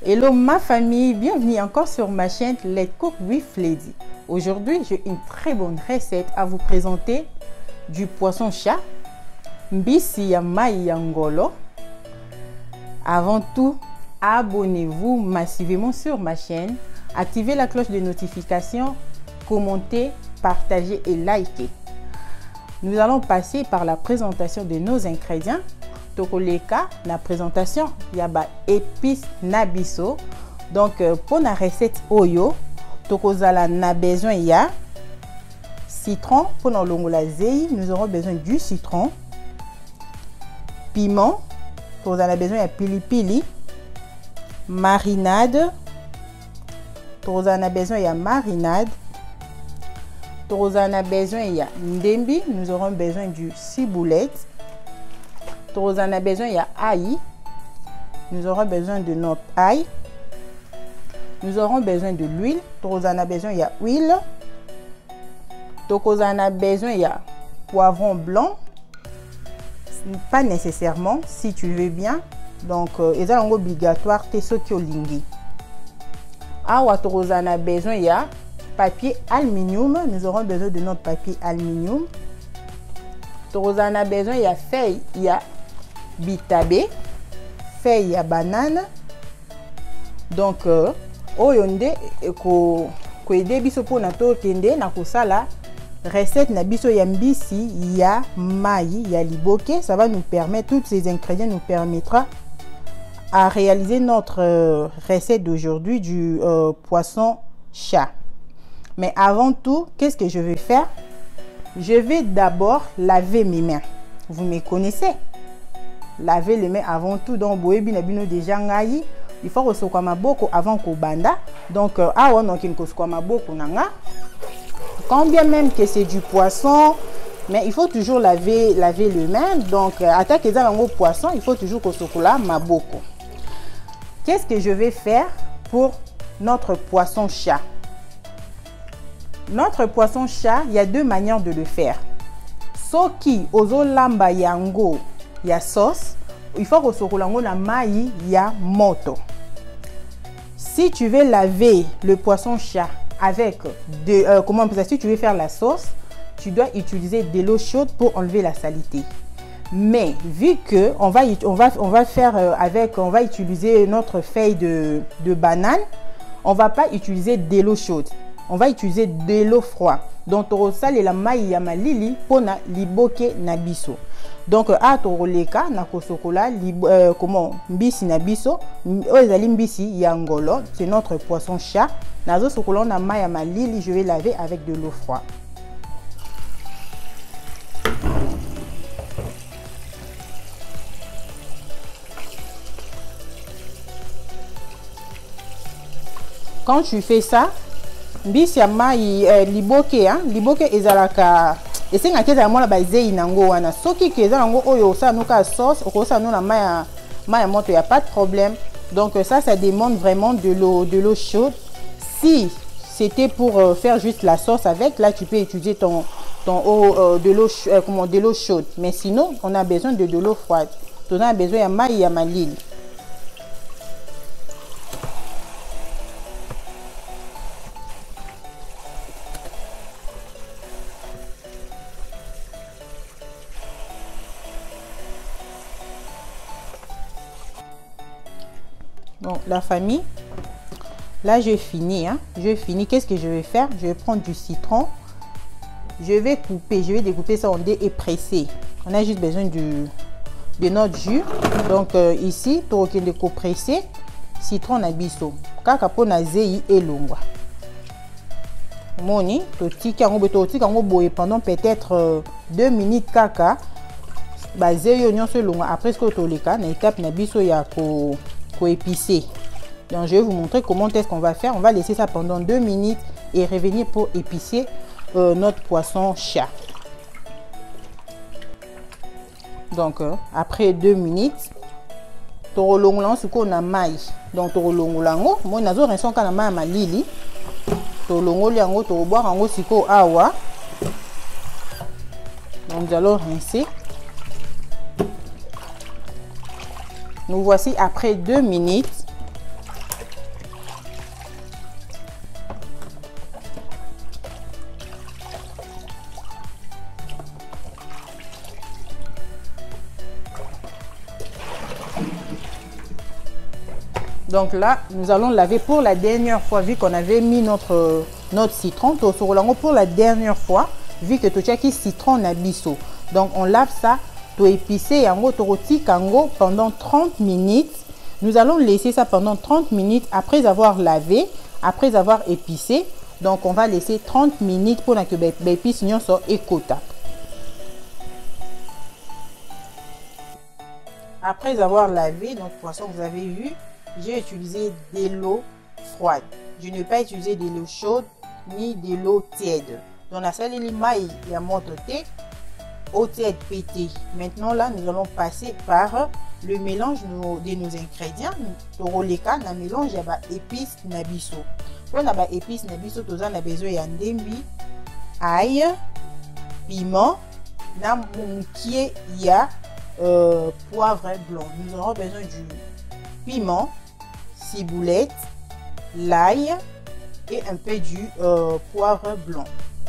Hello ma famille, bienvenue encore sur ma chaîne Let's Cook with Lady. Aujourd'hui, j'ai une très bonne recette à vous présenter du poisson chat, mbisi ya mai ya ngolo. Avant tout, abonnez-vous massivement sur ma chaîne, activez la cloche de notification, commentez, partagez et likez. Nous allons passer par la présentation de nos ingrédients. Tokoleka, la présentation, il y a épices nabiso. Donc, pour la recette oyo, tokozala na besoin il y a citron. Pour la longola zei, nous aurons besoin du citron, piment. Tokozala besoin il y a pili pili, marinade. Tokozala besoin il y a marinade. Tokozala besoin il y a ndembi. Nous aurons besoin du ciboulette. Nous avons besoin, il y a ail. Nous aurons besoin de notre ail. Nous aurons besoin de l'huile. Nous avons besoin, il y a huile. Nous avons besoin, il y a poivron blanc. Pas nécessairement, si tu veux bien. Donc, c'est obligatoire, c'est ce qui est lingi. Awa, nous avons besoin, il y a papier aluminium. Nous aurons besoin de notre papier aluminium. Nous avons besoin, il y a feuille, il y a bitabé, feuille à banane. Donc oyonde ko aider biso pour na to kende na kosala recette na biso ya mbisi ya mai ya liboke. Ça va nous permettre, tous ces ingrédients nous permettra à réaliser notre recette d'aujourd'hui du poisson chat. Mais avant tout, qu'est-ce que je vais faire? Je vais d'abord laver mes mains. Vous me connaissez. Laver les mains avant tout. Donc, boyebi na bino déjà ngai. Il faut que maboko avant ko banda. Donc, awa non kin ko maboko nanga. Quand bien même que c'est du poisson, mais il faut toujours laver les mains. Donc, attaque dans le poisson, il faut toujours ko sokola maboko. Qu'est-ce que je vais faire pour notre poisson chat? Notre poisson chat, il y a deux manières de le faire. Soki ozo lamba yango ya sauce, il faut que sokolango na mai ya moto. Si tu veux laver le poisson chat avec si tu veux faire la sauce, tu dois utiliser de l'eau chaude pour enlever la saleté. Mais vu que on va utiliser notre feuille de banane, on va pas utiliser de l'eau chaude. On va utiliser de l'eau froide. Donc, tu sale la maille ya malili pour na liboke nabiso. Donc, à toroleka na kosokola comment mbisi nabiso, ozali mbisi ya ngolo, c'est notre poisson chat. Nazo sokola na maille ya malili, je vais laver avec de l'eau froide. Quand tu fais ça, mbisi ya mai liboke liboke ezalaka esenga keza mona bazei nango wana soki keza nango oyo sa nuka sauce okosa no na mai ya moto, y a pas de problème. Donc ça demande vraiment de l'eau chaude. Si c'était pour faire juste la sauce avec, là tu peux utiliser ton eau de l'eau chaude, mais sinon on a besoin de l'eau froide. On a besoin ya mai ya malili. Bon, la famille, là je finis. Qu'est-ce que je vais faire? Je vais prendre du citron. Je vais découper ça en dés et presser. On a juste besoin de notre jus. Donc ici, tu as de presser citron nabiso. Kaka po na zei et longwa. Moni, tu pendant peut-être 2 minutes kaka. Basé oignon se longa. Après ce que tu as na étape nabiso ya ko épicé. Donc je vais vous montrer comment est-ce qu'on va faire. On va laisser ça pendant 2 minutes et revenir pour épicer notre poisson chat. Donc après 2 minutes, torolongolango suko na mai. Donc torolongolango, moi nazo rinçon kana mai malili. Torolongoli yango toroboire yango siko awa. Donc nous allons rincer. Nous voici après 2 minutes. Donc là, nous allons laver pour la dernière fois, vu qu'on avait mis notre citron. Pour la dernière fois, vu que tu as qui citron na biso. Donc on lave ça, tu épicer yango, tu rôti kango pendant 30 minutes. Nous allons laisser ça pendant 30 minutes après avoir lavé, après avoir épicé. Donc on va laisser 30 minutes pour que l'épice soit écota. Après avoir lavé notre poisson, vous avez vu, j'ai utilisé de l'eau froide. Je n'ai pas utilisé de l'eau chaude ni de l'eau tiède. Dans la salle de maïs, il y a mon thé, eau tiède pété. Maintenant là, nous allons passer par le mélange de nos ingrédients. Pour le cas, on mélange épices nabiso. Pour les épices nabiso, nous avons besoin de ndembi, ail, piment, il y a poivre blanc. Nous aurons besoin du piment, ciboulette, l'ail et un peu du poivre blanc.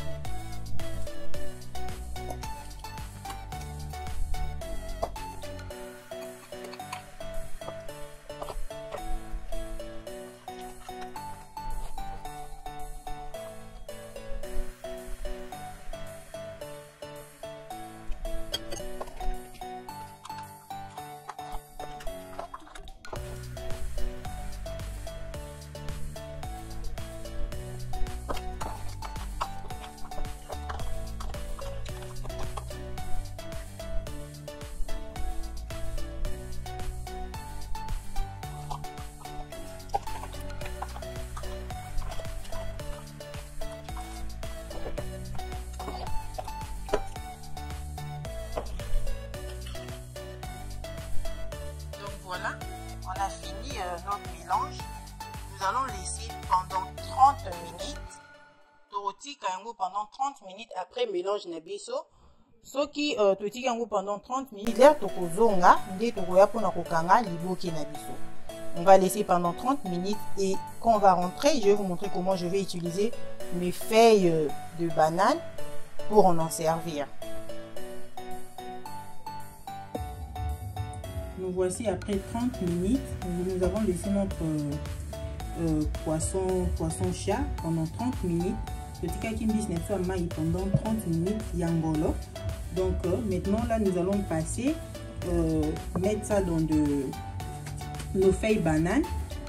Voilà, on a fini notre mélange. Nous allons laisser pendant 30 minutes. Toroti kango pendant 30 minutes après mélange nabiso. Ce qui toroti kango pendant 30 minutes. L'air tokozonga, nde tokoya pona kokanga liboki nabiso. On va laisser pendant 30 minutes et quand on va rentrer, je vais vous montrer comment je vais utiliser mes feuilles de banane pour en servir. Nous voici après 30 minutes. Nous avons laissé notre poisson chat pendant 30 minutes. Petit cas qui me pendant 30 minutes yangolo. Donc maintenant là nous allons passer mettre ça dans nos feuilles bananes.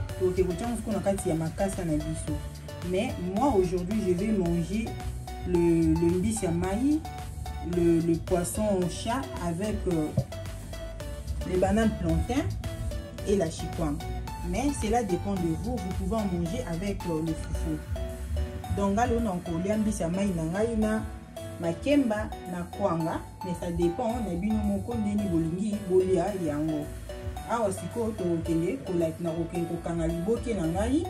Mais moi aujourd'hui je vais manger le mbisi ya maï, le poisson chat avec les bananes plantains et la chikwang. Mais cela dépend de vous. Vous pouvez en manger avec le foufou. Donc là on a encore mbisi ya maï na makemba na kwanga, mais ça dépend na bino moko ndeni bolingi bolia yango. Awa siko to kende ko like na ko kanga liboke na ngai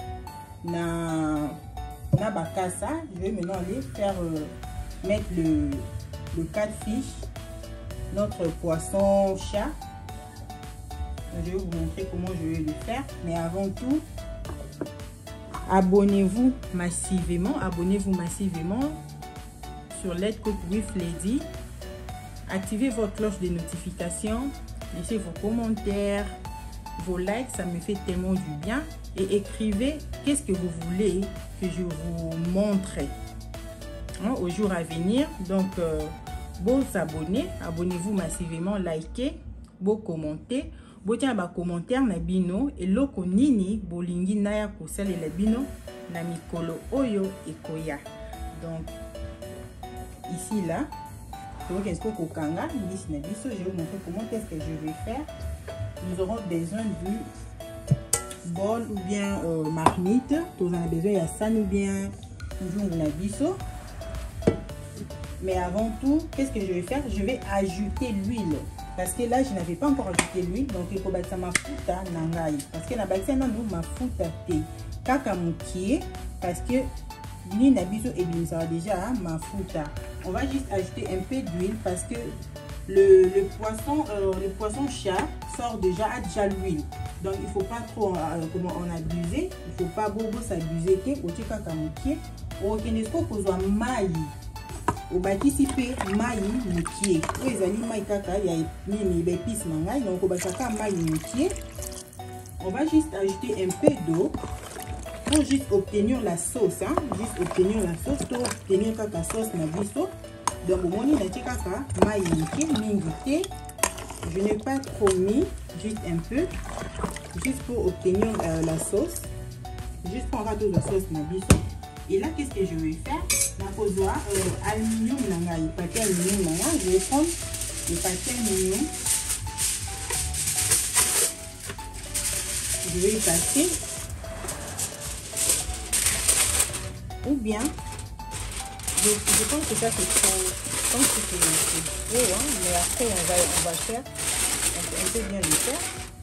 na bakasa. Je vais maintenant aller faire mettre le catfish, notre poisson chat. Je vais vous montrer comment je vais le faire. Mais avant tout, abonnez-vous massivement sur Let's Cook with Lady. Activez votre cloche de notification. Laissez vos commentaires, vos likes, ça me fait tellement du bien. Et écrivez qu'est-ce que vous voulez que je vous montre au jour à venir. Donc, vous abonnez, abonnez-vous massivement, likez, vous commentez. Vous tiens à commentaire na bino et loko nini bolingi na ya kosala la bino na mikolo oyo ekoya. Donc ici là, je vais vous montrer comment est-ce que je vais faire. Nous aurons besoin du bol ou bien marmite. Nous avons besoin de ça ou bien la biso. Mais avant tout, qu'est-ce que je vais faire? Je vais ajouter l'huile. Parce que là, je n'avais pas encore ajouté l'huile. Donc, il faut battre ma fouta nangai. Parce que la bâtisse, ma fouta té. Kaka moukié. Parce que ni nabiso et bien ça déjà ma fouta. On va juste ajouter un peu d'huile parce que le poisson chat sort déjà a déjà l'huile. Donc, il ne faut pas trop en abuser. Il ne faut pas beaucoup s'abuser. Au kaka moukié. Au kenesko kozwa maï. Au bâtisse maï moutier. Ezali maï kaka ya nini épice mangai. Donc au bâtaka maï moutier. On va juste ajouter un peu d'eau pour juste obtenir la sauce. Hein? Juste obtenir la sauce, pour obtenir la sauce na biso. Donc, on a dit kaka maïki, mingité. Je n'ai pas trop mis, juste un peu, juste pour obtenir la sauce. Juste pour avoir de la sauce na biso. Et là, qu'est-ce que je vais faire? La posoir aluminium nanga, le papier aluminium nanga. Je vais prendre le papier aluminium. Je vais y passer. Ou bien, je pense que ça c'est trop. Je pense que c'est gros, hein, mais après on va faire. On peut bien le faire.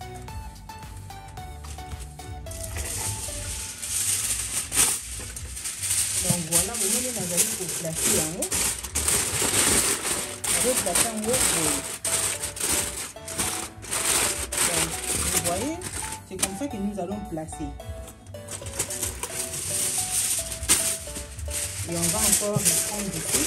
Donc voilà, vous mettez dans la pour placer en haut. Je vais placer en haut. Donc, vous voyez, c'est comme ça que nous allons placer. Et on va encore prendre du coup.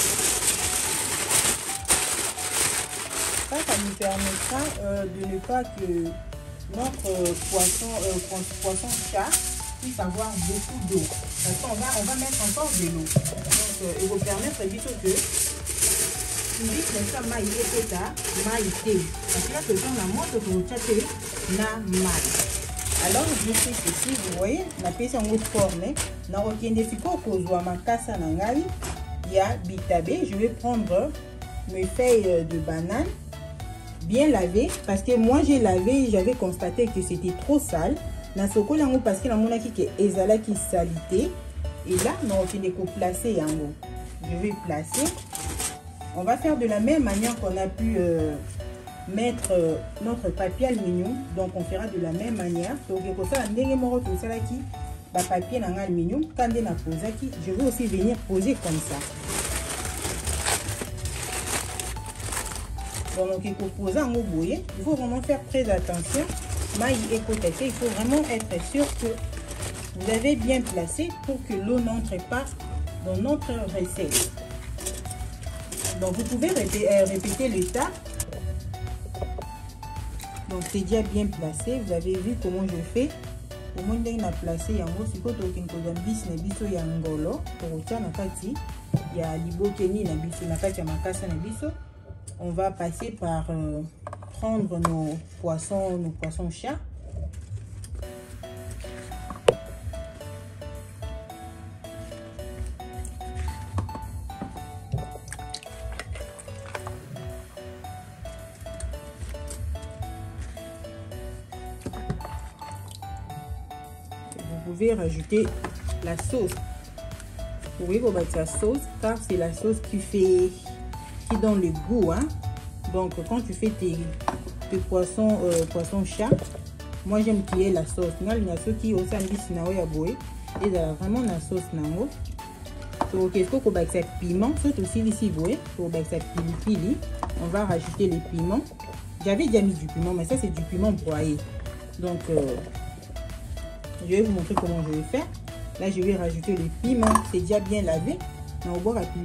Ça nous permettra de ne pas que notre poisson chat puisse avoir beaucoup d'eau. Parce qu'on va mettre encore de l'eau. Donc, il va permettre plutôt que tu dis que ça maï et ça maï thé. Parce que là, que j'en a montre pour chatter na maï. Alors, je fais ceci, vous voyez, la pièce en haut formée. Dans le fiko kozwa makasa nangai, il y a bitabé. Je vais prendre mes feuilles de banane bien lavées parce que moi j'ai lavé et j'avais constaté que c'était trop sale. Na soko lango parce que la monaki que ezala qui salité. Et là, non, je vais placer yango. Je vais placer. On va faire de la même manière qu'on a pu mettre notre papier aluminium. Donc on fera de la même manière. Donc pour ça, papier en aluminium. Quand on a posé, je vais aussi venir poser comme ça. Donc il faut poser en bouillie. Il faut vraiment faire très attention. Il faut vraiment être sûr que vous avez bien placé pour que l'eau n'entre pas dans notre recette. Donc vous pouvez répéter l'étape. Donc c'est déjà bien placé. Vous avez vu comment je fais. Au moins on a placé yango sikoto kinkoza bis na biso ya ngolo pour tia na kati ya libokeni na biso na kati ya makasa na biso. On va passer par prendre nos poissons chats. Vous pouvez rajouter la sauce. Vous voyez qu'on va mettre la sauce car c'est la sauce qui donne le goût. Hein? Donc quand tu fais tes poissons chat, moi j'aime qu'il y ait la sauce. Il y a ceux qui ont et vraiment la sauce nango. Donc qu'est-ce qu'on va mettre piment, surtout aussi ici vous voyez, pour mettre pili. On va rajouter les piments. J'avais déjà mis du piment, mais ça c'est du piment broyé. Donc je vais vous montrer comment je vais faire. Là, je vais rajouter le piment. C'est déjà bien lavé. Donc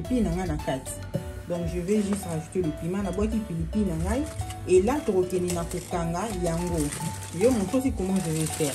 je vais juste rajouter le piment. Et là, je vais vous montrer aussi comment je vais faire.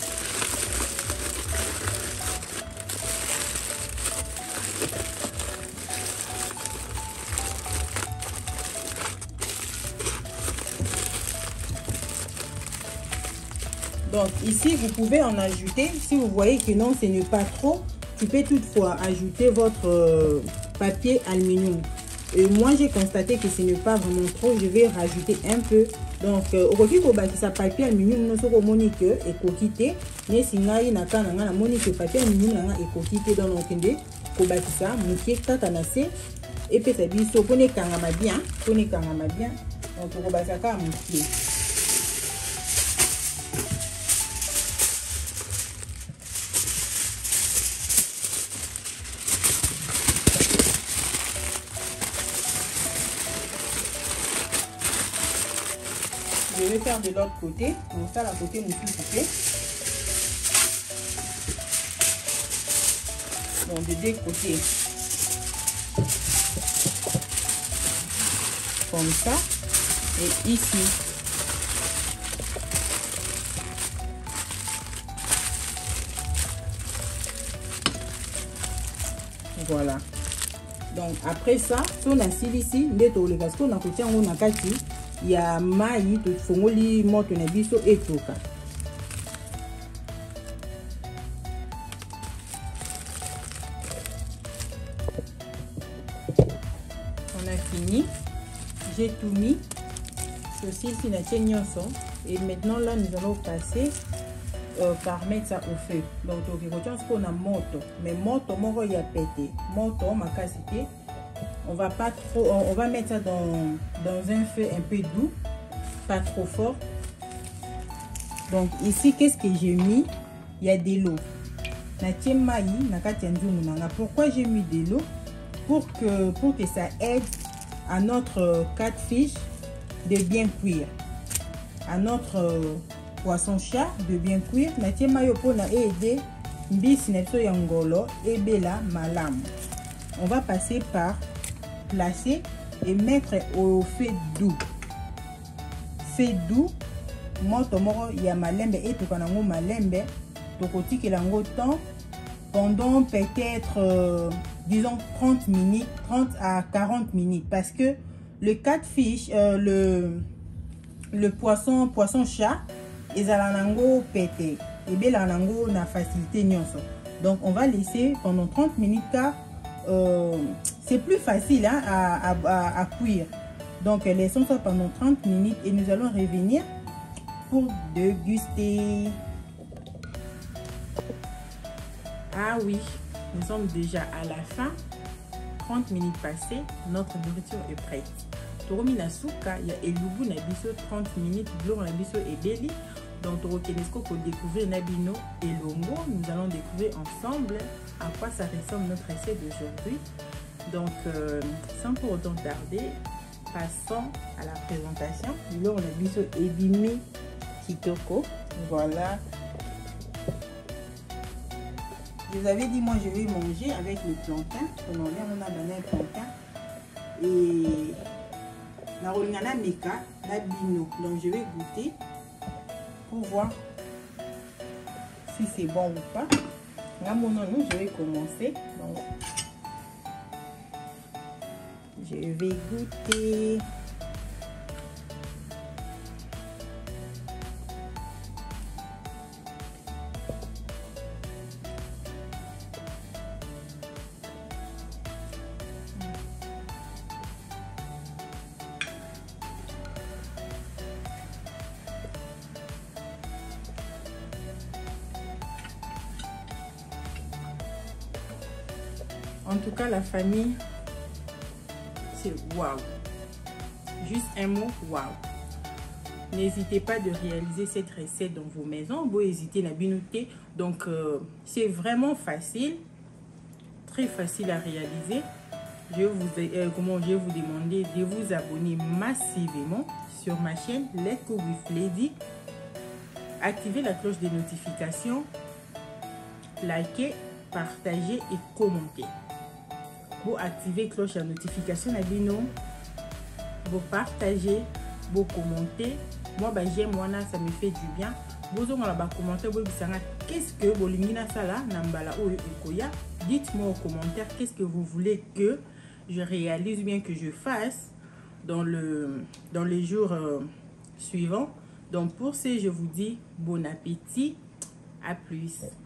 Donc ici, vous pouvez en ajouter. Si vous voyez que non, ce n'est pas trop, tu peux toutefois ajouter votre papier aluminium. Et moi, j'ai constaté que ce n'est pas vraiment trop. Je vais rajouter un peu. Donc, au lieu de ça papier aluminium, nous sommes monique et coquité. Mais si nous avons monique papier aluminium et coquité dans notre indé, ça, mouké, tatanase, et puis ça dit, pone kangama bien. Donc, on va ça comme mouké. Je vais faire de l'autre côté. Donc ça, la côté nous suis coupé. Donc de deux côtés. Comme ça. Et ici. Voilà. Donc après ça, si on a ici, parce qu'on a côté on a kati, il y a maï, tout fongoli, moto na biso et tout ça. On a fini. J'ai tout mis. Ceci ici na tienyoso. Et maintenant là nous allons passer par mettre ça au feu. Donc on a moto, mais moto moro y a pété. Moto ma cassité. On va pas trop, on va mettre ça dans un feu un peu doux, pas trop fort. Donc ici qu'est-ce que j'ai mis? Il y a de l'eau. Pourquoi j'ai mis de l'eau? Pour que ça aide à notre catfish de bien cuire, à notre poisson chat de bien cuire. Natie mayo pour na aider bis neto yangolo et bela malam. On va passer par placer et mettre au feu doux. Feu doux. Moto moro ya malembe et tout kanango malembe. Tokoti ke lango temps pendant peut-être disons 30 minutes, 30 à 40 minutes, parce que le catfish, le poisson chat, ils ont pété. Et bien là, na facilité nyonso. Donc on va laisser pendant 30 minutes car c'est plus facile hein, à cuire. Donc laissons ça pendant 30 minutes et nous allons revenir pour déguster. Ah oui, nous sommes déjà à la fin. 30 minutes passées, notre nourriture est prête. Toromina souka, il y a elubu na biso 30 minutes, blanc na biso et belly. Donc Torokenesco pour découvrir Nabino et Longo. Nous allons découvrir ensemble à quoi ça ressemble notre essai d'aujourd'hui. Donc sans pour autant tarder, passons à la présentation. Blanc na biso et bimi kitoko. Voilà. Je vous avais dit, moi je vais manger avec le plantain. On a donné un plantain. Et la rolingana meka, la bino. Donc je vais goûter pour voir si c'est bon ou pas. Là, je vais commencer. Donc, je vais goûter. En tout cas, la famille, c'est waouh. Juste un mot, waouh. N'hésitez pas de réaliser cette recette dans vos maisons. Vous hésitez à binoter. Donc, c'est vraiment facile. Très facile à réaliser. Je vais vous demander de vous abonner massivement sur ma chaîne Let's Cook with Lady. Activez la cloche des notifications. Likez, partagez et commentez. Vous activez la cloche de notification, vous partagez, vous commentez. Moi, j'aime, ça me fait du bien. Vous avez commenté, qu'est-ce que vous voulez dites-moi aux commentaires qu'est-ce que vous voulez que je réalise bien que je fasse dans les jours suivants. Donc pour ce, je vous dis bon appétit, à plus.